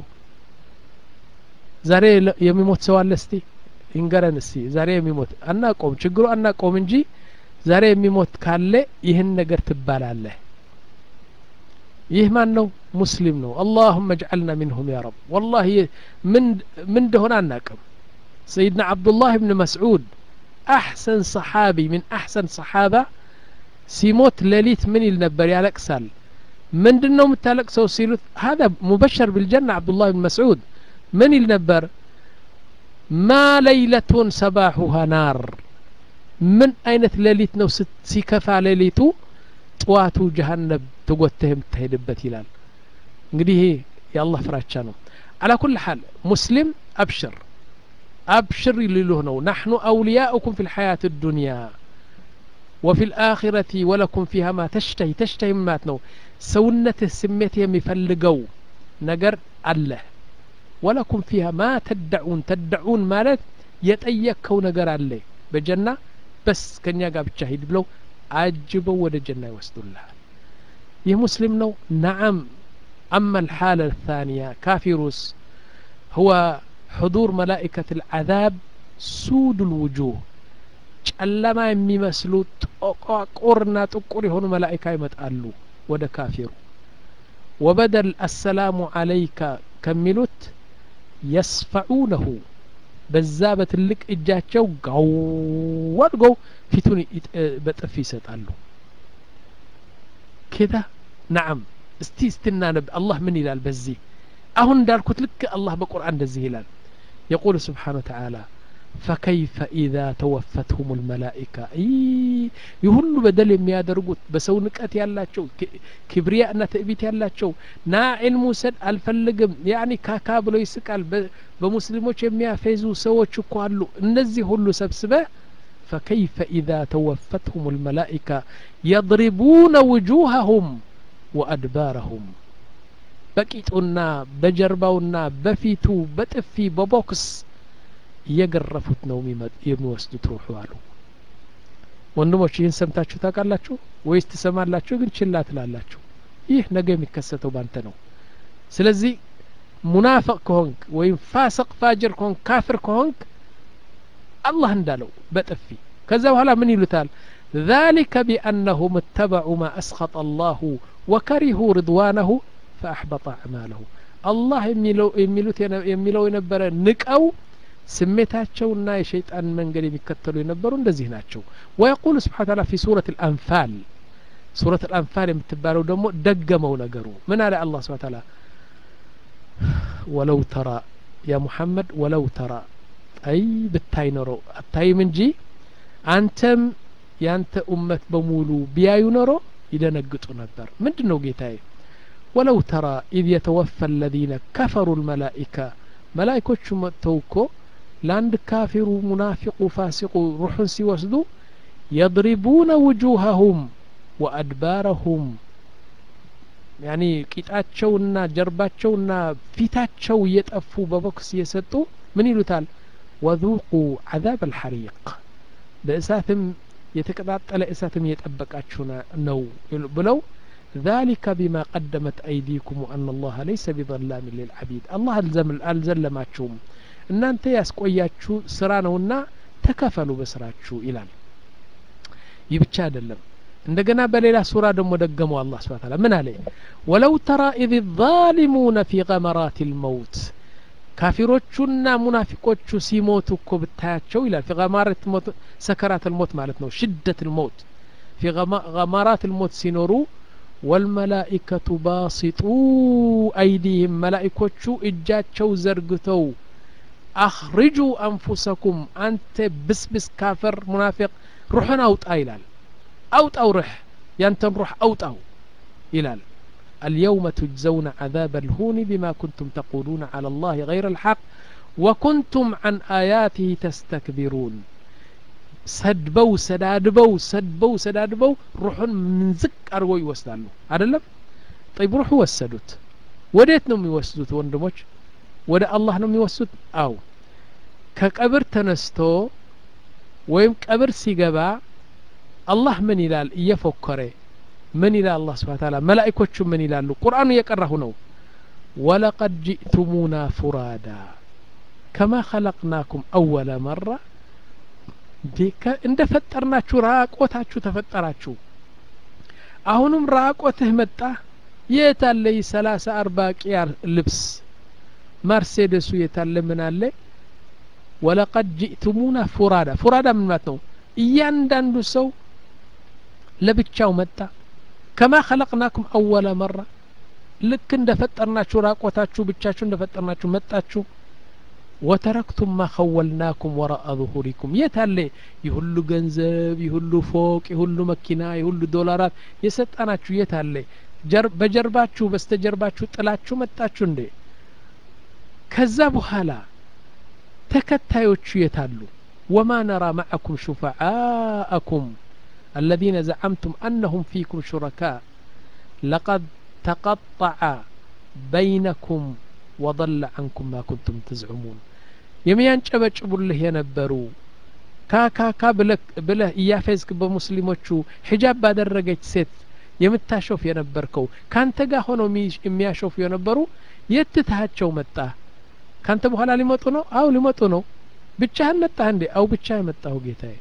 ዛሬ የሚሞት ሰው አለ? እስቲ ይንገረን። እስቲ ዛሬ የሚሞት አናቆም፣ ችግሩ አናቆም እንጂ ዛሬ የሚሞት ካለ ይህን ነገር ትባላለህ። ይህ ማን ነው ሙስሊም ነው اللهم اجعلنا منهم يا رب والله من دهنا አናቅም سيدنا عبد الله بن مسعود أحسن صحابي من أحسن صحابة سيموت ليليت من النبر يالكسال من دنو متالك سو سيلوت هذا مبشر بالجنة عبد الله بن مسعود من النبر ما ليلة صباحها نار من أين ليليت نو سيكفى ليليتو طواتو جهنم تقوتهم تهدبت هلال እንግዲህ يا الله ፍራቻ ነው على كل حال مسلم أبشر لله نحن أولياؤكم في الحياة الدنيا وفي الآخرة ولكم فيها ما تشتهي ماتنو سونة السميت يمفلقو نقر الله ولكم فيها ما تدعون مالت يتأيكوا نقر الله بجنة بس كان يقاب الشهيد بلو عجبوا ود الجنة يوسدوا الله يا مسلم نو نعم أما الحالة الثانية كافروس هو حضور ملائكة العذاب سود الوجوه ጨለማ የሚመስሉት ቆርና ጥቁር የሆኑ መላእክት ይመጣሉ ወደ ካፊሩ وبدل السلام عليك ከሚሉት يصفعونه በዛ በትልቅ እጃቸው ጋው ወድገው ፊቱን በጥፊ ይሰጣሉ كده نعم استنا نب الله من ይላል በዚህ አሁን እንዳልኩት ልክ አላህ በቁርአን እንደዚህ ይላል يقول سبحانه وتعالى فكيف إذا توفتهم الملائكة يهل بدل የሚያደርጉት በሰው ንቀት ያላቸው ክብሪያና ትዕቢት ያላቸው ና ዒልሙ ሰድ አልፈልግም ያኒ ካካ ብሎ ይስቃል በሙስሊሞች የሚያፈዙ ሰዎች እኮ አሉ እነዚህ ሁሉ ሰብስበ فكيف إذا توفتهم الملائكة يضربون وجوههم وأدبارهم በቂጡና በጀርባውና በፊቱ በጥፊ በቦክስ እየገረፉት ነው የሚወስዱት ሩሑ አሉ ወንድሞች ይህን ሰምታችሁ ታውቃላችሁ ወይስ ትሰማላችሁ ግን ችላ ትላላችሁ ይህ ነገ የሚከሰተው ባንተ ነው ስለዚህ ሙናፊቅ ከሆንክ ወይም ፋሲቅ ፋጅር ከሆንክ ካፍር ከሆንክ አላህ እንዳለው በጥፊ ከዛ በኋላ ምን ይሉታል ذلك بأنهم اتبعوا ما أسخط الله وكرهوا رضوانه فأحبط أعماله الله يميلو የነበረ ንቀው ስሜታቸውና የሸይጣን መንገድ የሚከተሉ የነበሩ እንደዚህ ናቸው ويقول سبحانه وتعالى في سورة الأنفال የምትባለው ደግሞ ደገመው ነገሩ ምን አለ الله سبحانه وتعالى ولو ترى يا محمد ولو ترى أي ብታይ ኖሮ አታይም እንጂ አንተም ያንተ ኡመት በሙሉ ቢያዩ ኖሮ ይደነግጡ ነበር ምንድነው ጌታዬ ولو ترى إذ يتوفى الذين كفروا الملائكة ملائكة متوكو لاند كافر منافق فاسق روح سيوسدو يضربون وجوههم وأدبارهم يعني كيتاتشونا جرباتشونا فيتاتشو يتأفوا ببوكس يسطو من يلوتال وذوقوا عذاب الحريق بإساتم يتقطع إساتم يتأبكاتشونا نو بلو ذلك بما قدمت أيديكم وأن الله ليس بظلام للعبيد الله ألزلماتشوم إن أنت يسقوياتشو سرانونا تكفلوا بسراتشو إلان يبتشاد اللم عندنا بليلة سورة مدقموا الله سبحانه وتعالى من عليه ولو ترى إذ الظالمون في غمرات الموت كافروتشونا منافقوتشو سيموتو كبتاتشو إلى في غمارة الموت سكرات الموت مالتنا شدة الموت في غمارات الموت سينورو والملائكة باسطوا أيديهم ملائكوتشو إجاتشو زرقتو أخرجوا أنفسكم أنت بس كافر منافق روحنا أوت أيلال أوت أو رح ينتن روح أوت أو إلال اليوم تجزون عذاب الهون بما كنتم تقولون على الله غير الحق وكنتم عن آياته تستكبرون ሰድበው ሩሑን ምንዝቅ አርገው ይወስዳሉ አይደለም طيب ሩሑ ወሰዱት ወዴት ነው የሚወስዱት ወንድሞች ወደ አላህ ነው የሚወስዱት አው ከቀብር ተነስቶ ወይም ቀብር ሲገባ አላህ ምን ይላል እየፎከረ ምን ይላል አላህ Subhanahu Ta'ala መላእክቶቹ ምን ይላሉ ቁርአኑ እየቀራሁ ነው ولقد جئتمونا فرادا كما خلقناكم أول مرة እንደ ፈጠርናችሁ ራቆታችሁ ተፈጠራችሁ አሁንም ራቆትህ መጣ የታለይ 30 40 ቂያር ልብስ መርሴዲሱ የታለ ምን አለ ወለቀድ ጂእቱሙና ፉራዳ ፉራዳ ምን ማለት ነው እያንዳንዱ ሰው ለብቻው መጣ ከማ خلقناكم اول مره ልክ እንደፈጠርናችሁ ራቆታችሁ ብቻችሁ እንደፈጠርናችሁ መጣችሁ وتركتم ما خولناكم وراء ظهوركم የታለ ይሁሉ ገንዘብ ይሁሉ ፎቅ ይሁሉ መኪና ይሁሉ ዶላራት የሰጣናችሁ የታለ በጀርባችሁ በስተጀርባችሁ ጥላችሁ መጣችሁ እንዴ ከዛ በኋላ ተከታዮቹ የታሉ وما نرى معكم شفعاءكم الذين زعمتم أنهم فيكم شركاء لقد تقطع بينكم وضل عنكم ما كنتم تزعمون የሚያንጨበጭቡልህ የነበሩ ካካካ ብለህ እያፈዝክ በሙስሊሞቹ ሒጃብ ባደረገች ሴት የምታሾፍ የነበርከው ካንተ ጋር ሆነው የሚያሾፍ የነበሩ የትታቸው መጣ ካንተ በኋላ ሊመጡ ነው አው ሊመጡ ነው ብቻህን መጣህ እንዴ አው ብቻህ መጣው ጌታዬ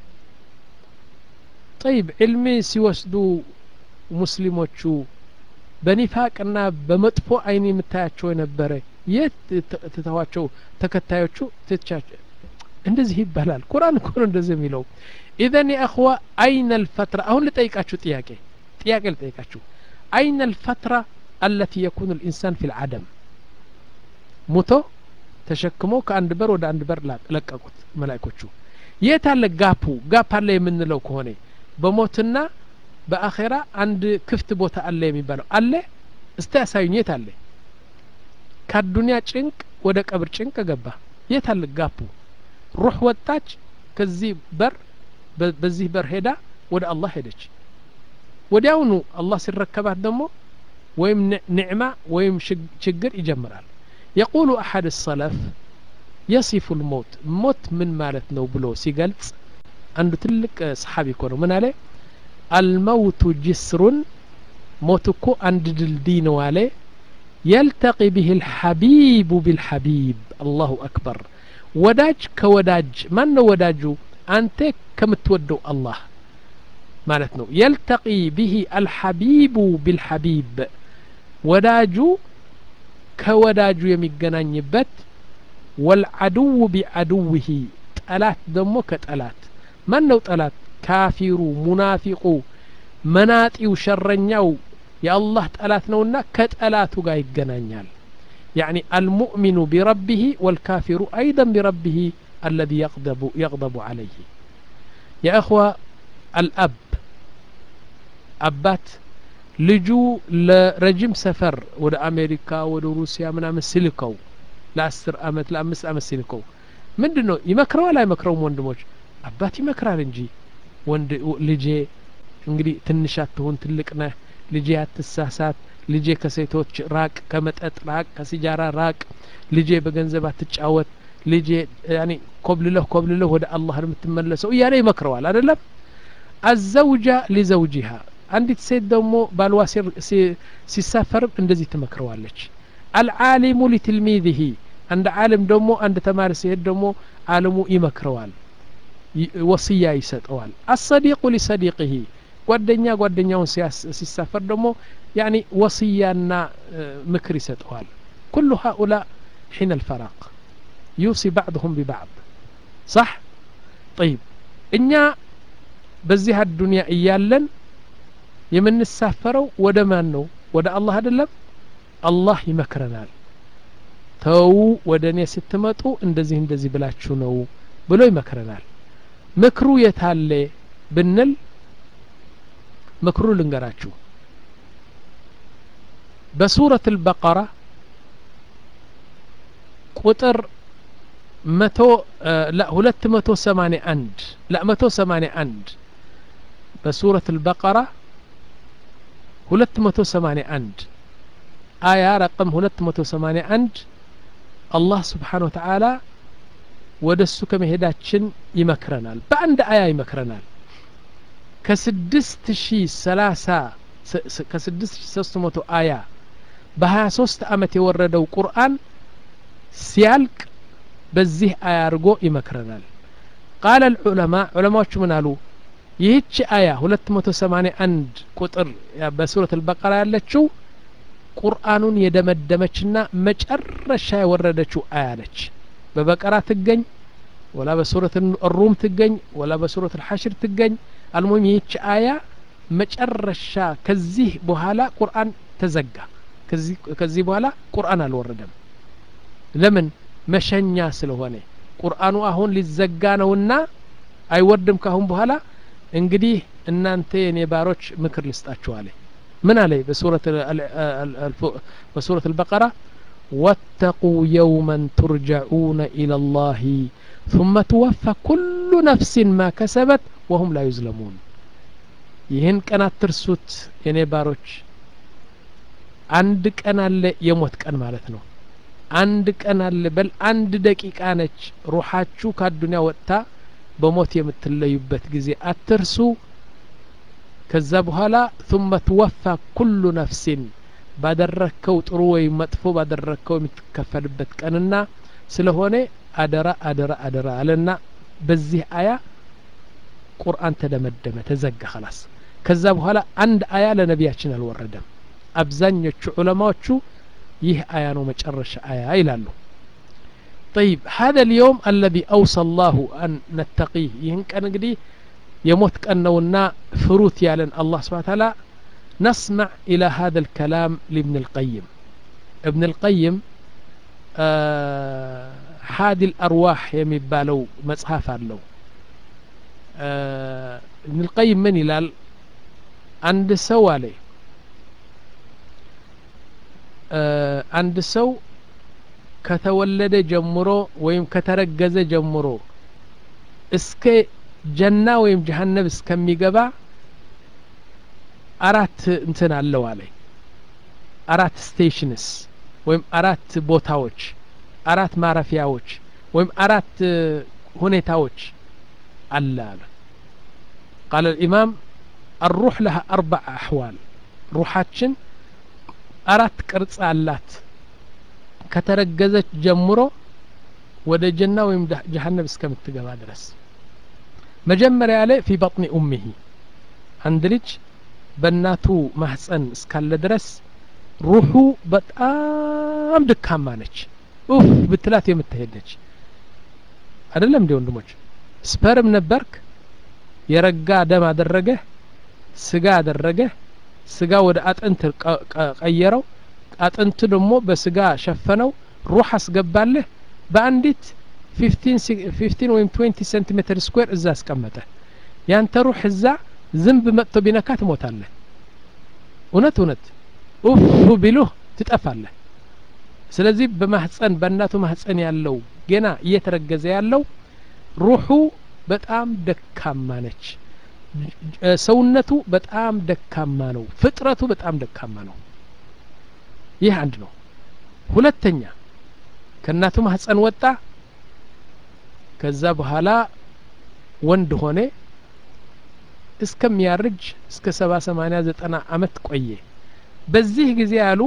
طيب علمي ሲወስዱ ሙስሊሞቹ በኒፋቅና በመጥፎ አይን የምታያቸው የነበረ የትተዋቸው ተከታዮቹ ትቻቸው እንደዚህ ይባላል ቁርአን እኮ ነው እንደዚህ የሚለው اذا يا اخوه اين الفتره አሁን ልጠይቃችሁ ጥያቄ ልጠይቃችሁ اين الفتره التي يكون الانسان في العدم ሞቶ ተሸክሞ ከአንድ በር ወደ አንድ በር ለቀቁት መላእክቶቹ የታለ ጋፕ አለ የምንለው ከሆነ በሞትና በአኺራ አንድ ክፍት ቦታ አለ የሚባለው አለ እስቲ ያሳዩኝ የታለ ከዱንያ ጭንቅ ወደ ቀብር ጭንቅ ገባ የታለ ጋፑ ሩህ ወጣች ከዚህ በር በዚህ በር ሄዳ ወደ አላህ ሄደች ወዲያውኑ አላህ ሲረከባት ደግሞ ወይም ኒዕማ ወይም ችግር ይጀምራል يقول أحد السلف يصف الموت موت من مالتنا وبلو سيقلت عنده تلك صحابي كونه من عليه الموت جسر موتكو عند الدين والي يلتقي به الحبيب بالحبيب الله أكبر وداج كوداج من وداجو أنت كم تودو الله مالتنا يلتقي به الحبيب بالحبيب وداجو كوداجو يميغنانيبت والعدو بعدوه طلات دمو كطلات من نو طلات كافرو منافقو مناطيو شرنياو يا الله طلات نونا كطلاتو غا يغنانيال يعني المؤمن بربه والكافر ايضا بربه الذي يغضب عليه يا اخوه الاب ابات ልጁ ለረጅም ሰፈር ወደ አሜሪካ ወደ ሩሲያ ምናምን ሲልከው ለ10 አመት ለ5 አመት ሲልከው ምንድነው ይመክረዋል አይመክረውም ወንድሞች አባት ይመክራል እንጂ ወንድ ልጄ እንግዲህ ትንሽ አትሁን ትልቅ ነህ ልጄ አትሳሳት ልጄ ከሴቶች ራቅ ከመጠጥ ራቅ ከሲጃራ ራቅ ልጄ በገንዘብ አትጫወት ልጄ ያኒ ኮብልለህ ወደ አላህ የምትመለሰው እያለ ይመክረዋል አይደለም الزوجة لزوجها عندك سيد دمو بالواسير سيسافر اندزي تمكروالج العالم لتلميذه عند عالم دمو عند تمار سيد دمو عالمو يمكروال وصية يسطوال الصديق لصديقه ጓደኛውን ሲሳፈር ደግሞ يعني وصيانا مكر يسطوال كل هؤلاء حين الفراق يوصي بعضهم ببعض صح طيب إنيا بزيها الدنيا إيالن የምንሳፈረው ወደ ማን ነው ወደ አላህ አይደለም አላህ ይመክረናል ተው ወደኔ ስትመጡ እንደዚህ ብላችሁ ነው ብሎ ይመክረናል ምክሩ የታለ ብንል ምክሩ ልንገራችሁ በሱረት البقرة ቁጥር 281 لا 181 በሱረት البقرة 281 آية رقم 281 الله سبحانه وتعالى ودسو كمهداتشن يمكرنال بعند آية يمكرنال كسدست آية بها 3 أمت يوردوا قرآن سيالك بزيه آية رقو يمكرنال قال العلماء شو منالو ይህች አያ 281 ቁጥር በሱረት البقرة ያለችው ቁርአኑን የደመደመችና መጨረሻ የወረደችው አያ ነች በበቀራ ትገኝ ወላ በሱረት الروم ትገኝ ወላ በሱረት الحشر ትገኝ አልሙሂም ይህች አያ መጨረሻ ከዚህ በኋላ ቁርአን ተዘጋ ከዚህ በኋላ ቁርአን አልወረደም ለምን መሸኛ ስለሆነ ቁርአኑ አሁን ሊዘጋ ነውና አይወርድም ካሁን በኋላ እንግዲህ እናንተ የኔ ባሮች ምክር ልስጣችሁ አለ من عليه بسورة البقرة واتقوا يوما ترجعون إلى الله ثم توفى كل نفس ما كسبت وهم لا يظلمون ይህን ቀን አትርሱት የኔ ባሮች አንድ ቀን አለ የሞት ቀን ማለት ነው አንድ ቀን አለ በል አንድ ደቂቃ ነች ሩሃችሁ ከዱንያ ወጣ በሞት የምትለዩበት ጊዜ አትርሱ ከዛ በኋላ ثم توفى كل نفس ባደረከው ጥሩ ወይ መጥፎ ባደረከው የምትከፈልበት ቀንና ስለሆነ አደራ አደራ አደራ አለና በዚህ አያ ቁርአን ተደመደመ ተዘጋ خلاص ከዛ በኋላ አንድ አያ ለነቢያችን አልወረደም አብዛኞቹ ዑለማዎቹ ይህ አያ ነው መጨረሻ አያ ይላሉ طيب هذا اليوم الذي اوصى الله ان نتقيه ይህን ቀን እንግዲህ يموت كأنونا فروت يالن الله سبحانه وتعالى نسمع إلى هذا الكلام لابن القيم ابن القيم حادي الأرواح يمبالو مصحف له ابن القيم من يلال عند سوالي عند سو كتولد جمرو ويم كترجز جمرو اسكي ጀና ወይም ጀሃነም እስከሚገባ አራት እንትን አለው አለኝ አራት ስቴሽንስ ወይም አራት ቦታዎች አራት ማረፊያዎች ወይም አራት ሁኔታዎች አለ قال الإمام الروح لها 4 أحوال روحاتችን አራት ቅርጽ አላት ከተረገዘች ጀምሮ ወደ ጀና ወይም ጀሃነም እስከምትገባ ድረስ መጀመሪያ ላይ في بطن أمه አንድ ልጅ በእናቱ ማህፀን እስካለ ድረስ ሩሑ በጣም ደካማ ነች ኡፍ ብትላት የምትሄደች አይደለም እንዴ ወንድሞች ስፐርም ነበርክ የረጋ ደም አደረገ ስጋ አደረገ ስጋ ወደ አጥንት ቀየረው አጥንት ደግሞ በስጋ ሸፈነው ሩህ አስገባለህ በአንዲት 15 ወይም 20 ሴንቲሜትር ስኩዌር እዛ አስቀመጠ ያንተ ሩህ እዛ ዝንብ መጥቶ ቢነካት ሞታለህ እውነት ኡፍ ቢሉህ ትጠፋለህ ስለዚህ በማህፀን በእናቱ ማህፀን ያለው ገና እየተረገዘ ያለው ሩሑ በጣም ደካማ ነች ሰውነቱ በጣም ደካማ ነው ፍጥረቱ በጣም ደካማ ነው ይህ አንድ ነው ሁለተኛ ከእናቱ ማህፀን ወጣ ከዛ በኋላ ወንድ ሆነ እስከሚያርጅ እስከ 70 80 90 አመት ቆየ በዚህ ጊዜ ያሉ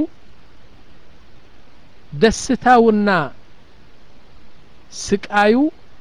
ደስታውና ስቃዩ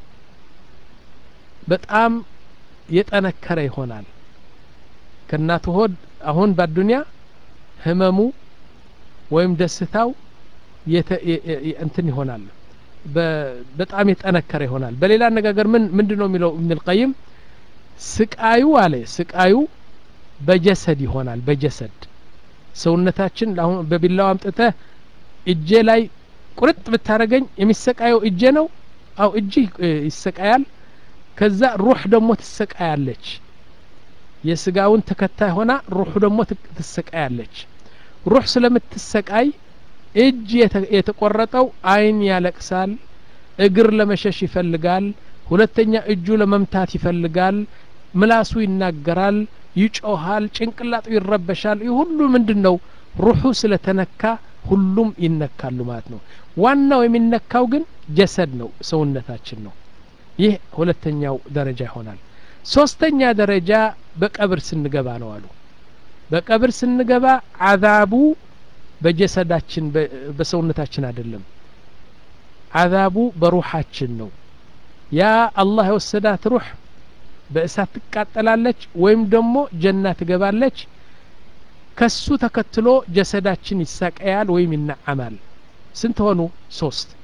በጣም የጠነከረ ይሆናል ከናቱ ሆድ አሁን በዱንያ ህመሙ ወይም ደስታው እንትን ይሆናል በጣም የጠነከረ ይሆናል በሌላ አነጋገር ምንድነው የሚለው ኢብኑ القيم ስቃዩ አለ ስቃዩ በጀሰድ ይሆናል በጀሰድ ሰውነታችን አሁን በቢላው አምጥተ እጄ ላይ ቁርጥ ብታረገኝ የሚሰቃየው እጄ ነው አው እጄ ይሰቃያል ከዛ ሩህ ደግሞ ትሰቃያለች የስጋውን ተከታይ ሆና ሩህ ደግሞ ትሰቃያለች ሩህ ስለምትሰቃይ እጅ የተቆረጠው አይን ያለቅሳል እግር ለመሸሽ ይፈልጋል ሁለተኛ እጁ ለመምታት ይፈልጋል ምላሱ ይናገራል ይጮሃል ጭንቅላቱ ይረበሻል ይሁሉ ምንድነው ሩሁ ስለተነካ ሁሉም ይነካሉ ማለት ነው ዋናው የሚነካው ግን ጀሰድ ነው ሰውነታችን ነው ይህ ሁለተኛው ደረጃ ይሆናል ሶስተኛ ደረጃ በቀብር ስንገባ ነው አሉ በቀብር ስንገባ አዛቡ በጀሰዳችን በሰውነታችን አይደለም አዛቡ በሩሃችን ነው ያ አላህ የወሰዳት ሩህ በእሳት ትቃጠላለች ወይም ደግሞ ጀና ትገባለች ከሱ ተከትሎ ጀሰዳችን ይሳቀያል ወይም ይናዓማል ስንት ሆኑ 3